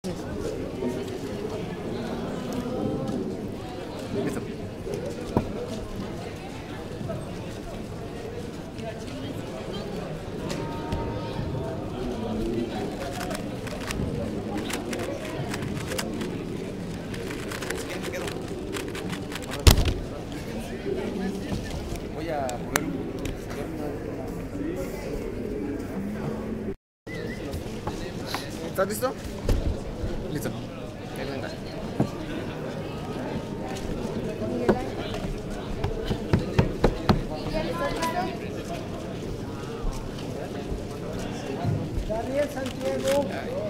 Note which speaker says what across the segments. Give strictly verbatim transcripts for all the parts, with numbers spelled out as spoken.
Speaker 1: Listo. Voy a mover un poco. ¿Estás listo? Listo. Ahí venga.
Speaker 2: Daniel Santiago.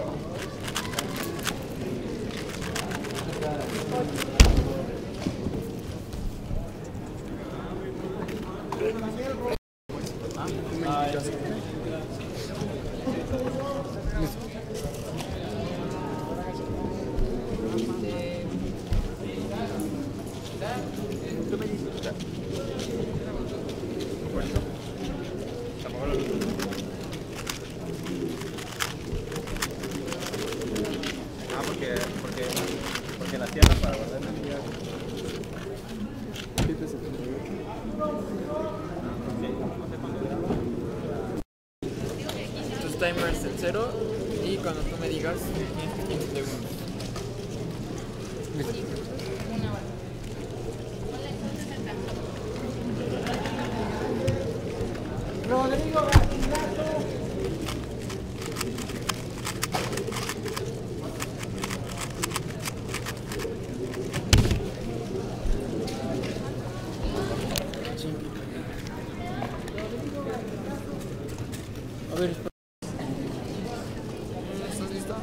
Speaker 1: Ah, porque, porque, porque la tierra para guardar energía.
Speaker 3: Tus timers en cero y cuando tú me digas tienes quince segundos.
Speaker 2: Rodrigo Garcilaso.
Speaker 3: A ver, espera. ¿Estás lista?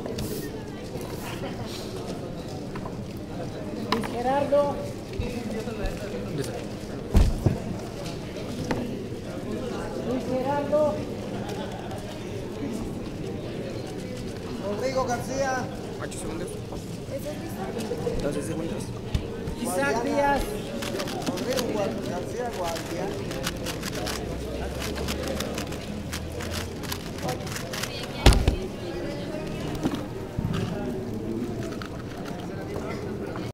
Speaker 2: Luis Gerardo.
Speaker 1: Listo.
Speaker 2: Luis Gerardo. Rodrigo García.
Speaker 1: ocho segundos. doce segundos.
Speaker 2: Isaac Díaz. Rodrigo García Guardia.